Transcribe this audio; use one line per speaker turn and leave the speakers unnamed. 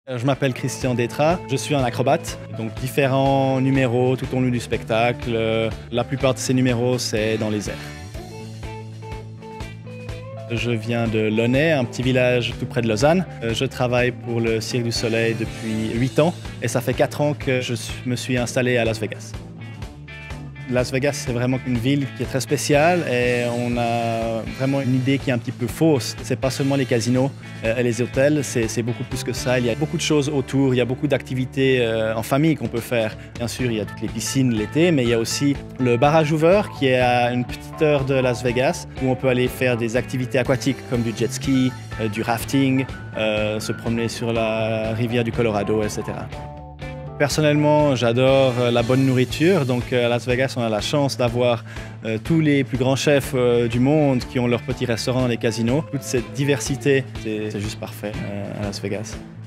Je m'appelle Christian Détra, je suis un acrobate, donc différents numéros tout au long du spectacle. La plupart de ces numéros, c'est dans les airs. Je viens de Launay, un petit village tout près de Lausanne. Je travaille pour le Cirque du Soleil depuis 8 ans et ça fait 4 ans que je me suis installé à Las Vegas. Las Vegas, c'est vraiment une ville qui est très spéciale et on a vraiment une idée qui est un petit peu fausse. C'est pas seulement les casinos et les hôtels, c'est beaucoup plus que ça. Il y a beaucoup de choses autour, il y a beaucoup d'activités en famille qu'on peut faire. Bien sûr, il y a toutes les piscines l'été, mais il y a aussi le barrage Hoover qui est à une petite heure de Las Vegas où on peut aller faire des activités aquatiques comme du jet ski, du rafting, se promener sur la rivière du Colorado, etc. Personnellement, j'adore la bonne nourriture, donc à Las Vegas, on a la chance d'avoir tous les plus grands chefs du monde qui ont leur petit restaurant dans les casinos. Toute cette diversité, c'est juste parfait à Las Vegas.